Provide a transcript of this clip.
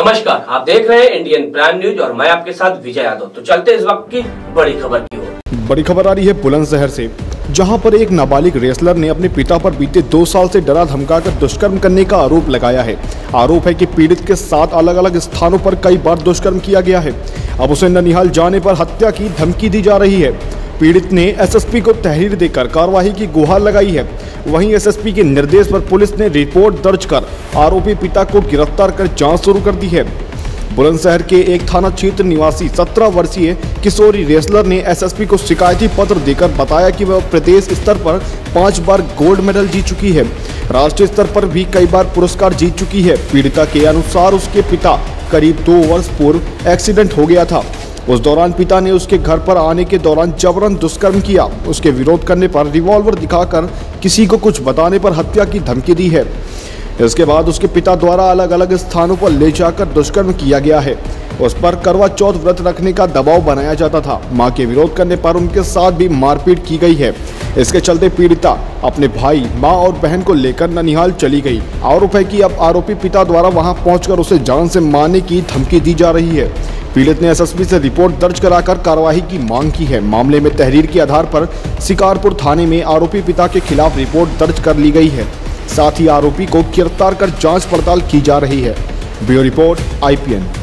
नमस्कार, आप देख रहे हैं इंडियन प्राइम न्यूज और मैं आपके साथ विजय यादव। तो चलते इस वक्त की बड़ी खबर की ओर। बड़ी खबर आ रही है बुलंदशहर से, जहां पर एक नाबालिग रेसलर ने अपने पिता पर बीते 2 साल से डरा धमकाकर दुष्कर्म करने का आरोप लगाया है। आरोप है कि पीड़ित के साथ अलग अलग स्थानों पर कई बार दुष्कर्म किया गया है। अब उसे ननिहाल जाने पर हत्या की धमकी दी जा रही है। पीड़ित ने एसएसपी को तहरीर देकर कार्रवाई की गुहार लगाई है। वहीं एसएसपी के निर्देश पर पुलिस ने रिपोर्ट दर्ज कर आरोपी पिता को गिरफ्तार कर जांच शुरू कर दी है। बुलंदशहर के एक थाना क्षेत्र निवासी 17 वर्षीय किशोरी रेसलर ने एसएसपी को शिकायती पत्र देकर बताया कि वह प्रदेश स्तर पर 5 बार गोल्ड मेडल जीत चुकी है। राष्ट्रीय स्तर पर भी कई बार पुरस्कार जीत चुकी है। पीड़िता के अनुसार उसके पिता करीब 2 वर्ष पूर्व एक्सीडेंट हो गया था। उस दौरान पिता ने उसके घर पर आने के दौरान जबरन दुष्कर्म किया। उसके विरोध करने पर रिवॉल्वर दिखाकर किसी को कुछ बताने पर हत्या की धमकी दी है। इसके बाद उसके पिता द्वारा अलग अलग स्थानों पर ले जाकर दुष्कर्म किया गया है। उस पर करवा चौथ व्रत रखने का दबाव बनाया जाता था। मां के विरोध करने पर उनके साथ भी मारपीट की गई है। इसके चलते पीड़िता अपने भाई, मां और बहन को लेकर ननिहाल चली गई। आरोप है कि अब आरोपी पिता द्वारा वहां पहुंचकर उसे जान से मारने की धमकी दी जा रही है। पीड़ित ने एसएसपी से रिपोर्ट दर्ज कराकर कार्रवाई की मांग की है। मामले में तहरीर के आधार पर शिकारपुर थाने में आरोपी पिता के खिलाफ रिपोर्ट दर्ज कर ली गई है। साथ ही आरोपी को गिरफ्तार कर जांच पड़ताल की जा रही है। Bureau report IPN।